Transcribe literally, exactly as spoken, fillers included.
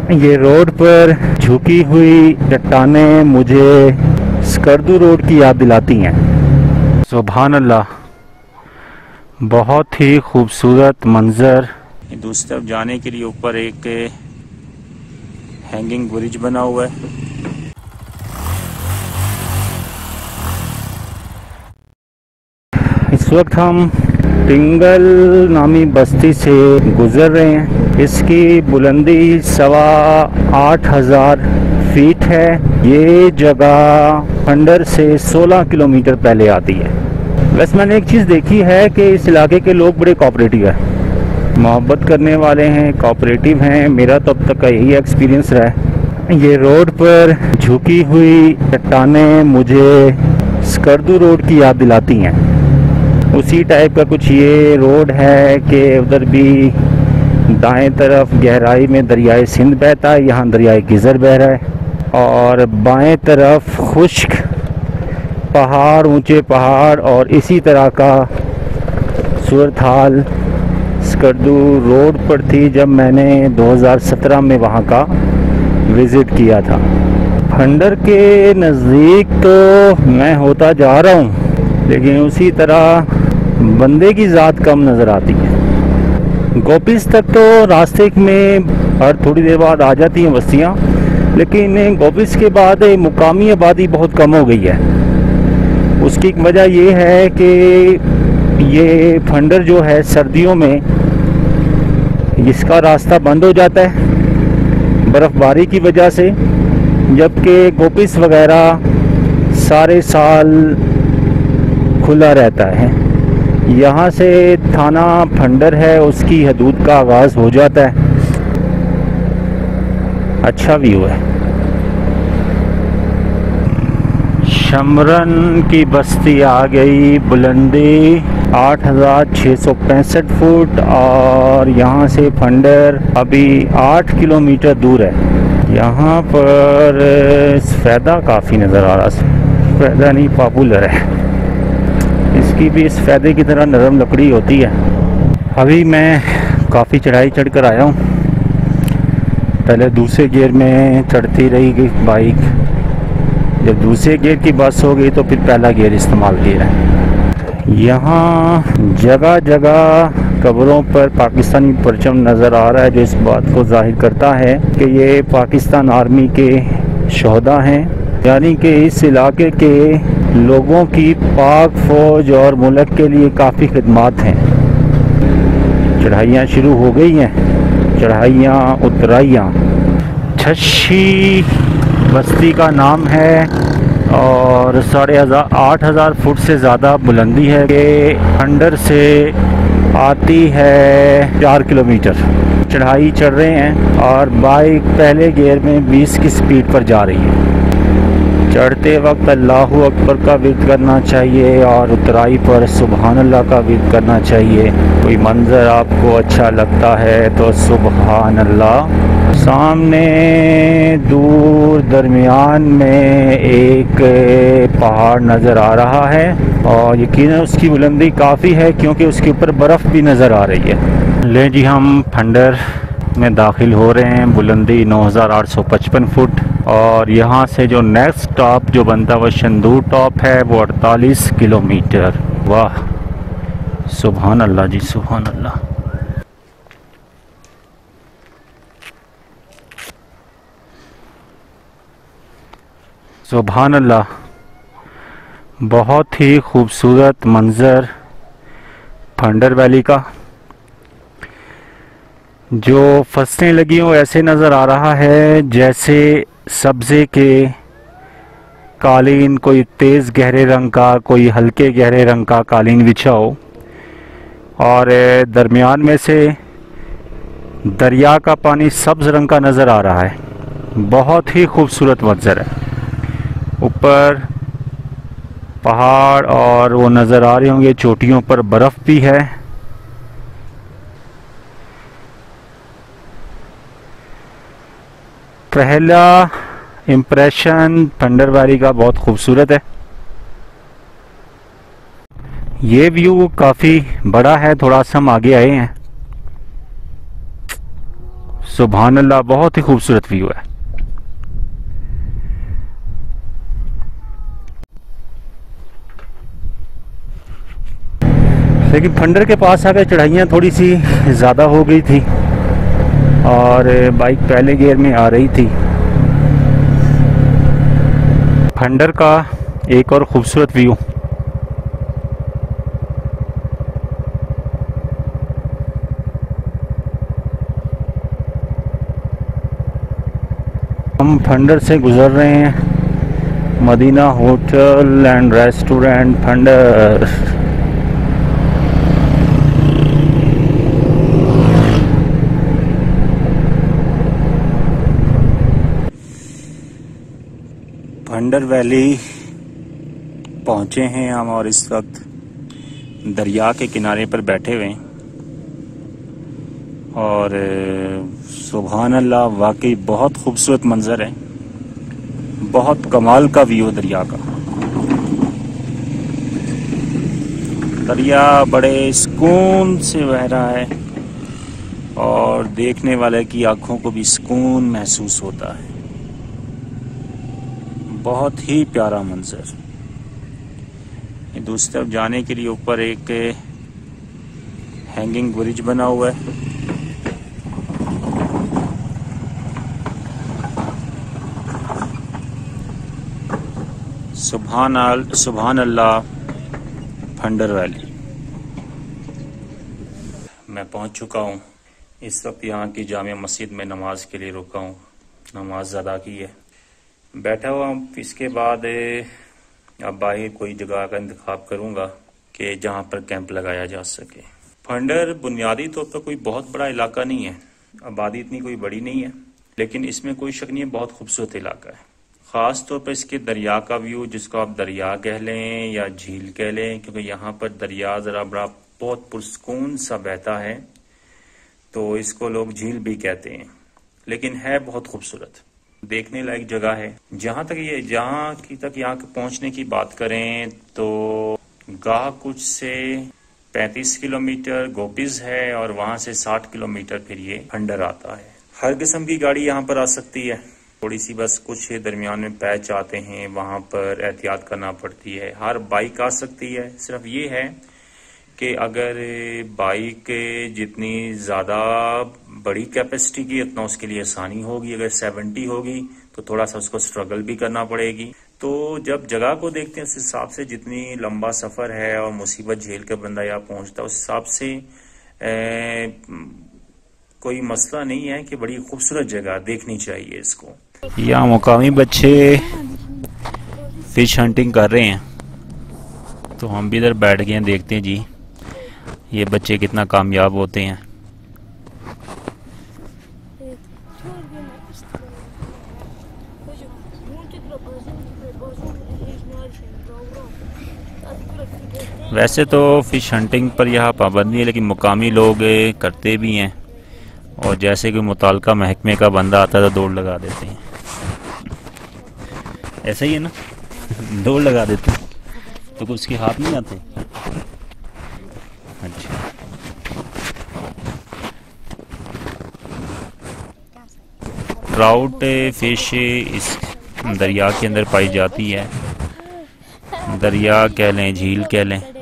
ये रोड पर झुकी हुई चट्टानें मुझे स्कर्दू रोड की याद दिलाती हैं। सुभान अल्लाह, बहुत ही खूबसूरत मंजर। दूसरी तरफ जाने के लिए ऊपर एक हैंगिंग ब्रिज बना हुआ है। इस वक्त हम टिंगल नामी बस्ती से गुजर रहे हैं। इसकी बुलंदी सवा आठ हजार फीट है। ये जगह खंडर से सोलह किलोमीटर पहले आती है। वैसे मैंने एक चीज़ देखी है कि इस इलाके के लोग बड़े कोऑपरेटिव हैं, मोहब्बत करने वाले हैं, कोऑपरेटिव हैं। मेरा तो अब तक का यही एक्सपीरियंस रहा है। ये रोड पर झुकी हुई चट्टानें मुझे स्कर्दू रोड की याद दिलाती हैं। उसी टाइप का कुछ ये रोड है कि उधर भी दाएं तरफ गहराई में दरियाए सिंध बहता है, यहाँ दरियाए गिज़र बह रहा है, और बाएं तरफ खुश्क पहाड़, ऊंचे पहाड़, और इसी तरह का सूरत हाल स्कर्दू रोड पर थी जब मैंने दो हज़ार सत्रह में वहाँ का विज़िट किया था। खंडर के नज़दीक तो मैं होता जा रहा हूँ, लेकिन उसी तरह बंदे की ज़ात कम नज़र आती है। गोपिस तक तो रास्ते में हर थोड़ी देर बाद आ जाती हैं बस्तियाँ, लेकिन गोपिस के बाद मुकामी आबादी बहुत कम हो गई है। उसकी एक वजह ये है कि ये खंडर जो है सर्दियों में इसका रास्ता बंद हो जाता है बर्फ़बारी की वजह से, जबकि गोपिस वगैरह सारे साल खुला रहता है। यहाँ से थाना खंडर है, उसकी हदूद का आगाज़ हो जाता है। अच्छा व्यू है। शमरन की बस्ती आ गई। बुलंदी आठ हज़ार छः सौ पैंसठ फुट और यहाँ से खंडर अभी आठ किलोमीटर दूर है। यहाँ पर सफ़ेदा काफ़ी नज़र आ रहा है। सफ़ेदा नहीं, पॉपुलर है। इसकी भी इस फ़ायदे की तरह नरम लकड़ी होती है। अभी मैं काफ़ी चढ़ाई चढ़ कर आया हूँ। पहले दूसरे गियर में चढ़ती रही गई बाइक, जब दूसरे गियर की बस हो गई तो फिर पहला गियर इस्तेमाल किया है। यहाँ जगह जगह कब्रों पर पाकिस्तानी परचम नज़र आ रहा है, जो इस बात को जाहिर करता है कि ये पाकिस्तान आर्मी के शोहदा हैं, यानी कि इस इलाके के लोगों की पाक फौज और मुल्क के लिए काफ़ी खिदमात हैं। चढ़ाइयाँ शुरू हो गई हैं, चढ़ाइयाँ उतराइयाँ। छशी बस्ती का नाम है और साढ़े हज़ार आठ हज़ार फुट से ज़्यादा बुलंदी है कि खंडर से आती है चार किलोमीटर। चढ़ाई चढ़ रहे हैं और बाइक पहले गियर में बीस की स्पीड पर जा रही है। चढ़ते वक्त अल्लाहु अकबर का विर्द करना चाहिए और उतराई पर सुबहान अल्लाह का विर्द करना चाहिए। कोई मंज़र आपको अच्छा लगता है तो सुबहान अल्लाह। सामने दूर दरमियान में एक पहाड़ नज़र आ रहा है और यकीनन उसकी बुलंदी काफ़ी है क्योंकि उसके ऊपर बर्फ़ भी नज़र आ रही है। ले जी, हम खंडर में दाखिल हो रहे हैं। बुलंदी नौ हज़ार आठ सौ पचपन फुट और यहाँ से जो नेक्स्ट टॉप जो बनता है वह शंदूर टॉप है, वो अड़तालीस किलोमीटर। वाह, सुभान अल्लाह जी, सुभान अल्लाह। सुभान अल्लाह, बहुत ही खूबसूरत मंज़र खंडर वैली का। जो फसलें लगी हों ऐसे नज़र आ रहा है जैसे सब्ज़े के कालीन, कोई तेज़ गहरे रंग का, कोई हल्के गहरे रंग का कालीन बिछा हो, और दरमियान में से दरिया का पानी सब्ज़ रंग का नज़र आ रहा है। बहुत ही खूबसूरत मंज़र है। ऊपर पहाड़ और वो नज़र आ रहे होंगे, चोटियों पर बर्फ़ भी है। पहला इम्प्रेशन खंडर वैली का बहुत खूबसूरत है। ये व्यू काफ़ी बड़ा है। थोड़ा सा हम आगे आए हैं। सुभान अल्लाह, बहुत ही खूबसूरत व्यू है। लेकिन फंडर के पास आकर चढ़ाइयाँ थोड़ी सी ज़्यादा हो गई थी और बाइक पहले गियर में आ रही थी। फंडर का एक और ख़ूबसूरत व्यू। हम फंडर से गुज़र रहे हैं। Madina hotel and restaurant Phander. Phander valley पहुंचे हैं हम और इस वक्त दरिया के किनारे पर बैठे हुए हैं और सुभान अल्लाह, वाकई बहुत खूबसूरत मंजर है। बहुत कमाल का व्यू दरिया का। दरिया बड़े सुकून से बह रहा है और देखने वाले की आंखों को भी सुकून महसूस होता है। बहुत ही प्यारा मंजर। दूसरी तरफ जाने के लिए ऊपर एक हैंगिंग ब्रिज बना हुआ है। सुभान अल सुभान अल्लाह फंडर वैली। मैं पहुंच चुका हूं। इस वक्त यहाँ की जामिया मस्जिद में नमाज के लिए रुका हूं। नमाज अदा की है, बैठा हुआ हूं। इसके बाद अब बाहर कोई जगह का इंतखाब करूंगा कि जहां पर कैंप लगाया जा सके। फंडर बुनियादी तौर पर कोई बहुत बड़ा इलाका नहीं है, आबादी इतनी कोई बड़ी नहीं है, लेकिन इसमें कोई शक नहीं है, बहुत खूबसूरत इलाका है। ख़ास तौर पर इसके दरिया का व्यू, जिसको आप दरिया कह लें या झील कह लें, क्योंकि यहाँ पर दरिया ज़रा बड़ा बहुत पुरस्कून सा बहता है, तो इसको लोग झील भी कहते हैं, लेकिन है बहुत खूबसूरत, देखने लायक जगह है। जहाँ तक ये जहाँ की तक यहाँ पहुँचने की बात करें तो गाह कुछ से पैंतीस किलोमीटर गोपिज है और वहाँ से साठ किलोमीटर फिर ये फंडर आता है। हर किस्म की गाड़ी यहाँ पर आ सकती है। थोड़ी सी बस कुछ दरमियान में पैच आते हैं, वहाँ पर एहतियात करना पड़ती है। हर बाइक आ सकती है। सिर्फ ये है कि अगर बाइक जितनी ज़्यादा बड़ी कैपेसिटी की उतना उसके लिए आसानी होगी। अगर सत्तर होगी तो थोड़ा सा उसको स्ट्रगल भी करना पड़ेगी। तो जब जगह को देखते हैं उस हिसाब से, जितनी लंबा सफ़र है और मुसीबत झेल कर बंदा यहाँ पहुँचता है, उस हिसाब से ए, कोई मसला नहीं है कि बड़ी खूबसूरत जगह देखनी चाहिए इसको। यहाँ मुकामी बच्चे फिश हंटिंग कर रहे हैं, तो हम भी इधर बैठ गए हैं, देखते हैं जी ये बच्चे कितना कामयाब होते हैं। वैसे तो फिश हंटिंग पर यहाँ पाबंदी है, लेकिन मुकामी लोग करते भी हैं, और जैसे कि मुताल्लिका महकमे का बंदा आता है तो दौड़ लगा देते हैं। ऐसा ही है ना, दौड़ लगा देते हैं तो कुछ उसके हाथ नहीं आते। अच्छा, ट्राउट फिश इस दरिया के अंदर पाई जाती है। दरिया कह लें, झील कह लें,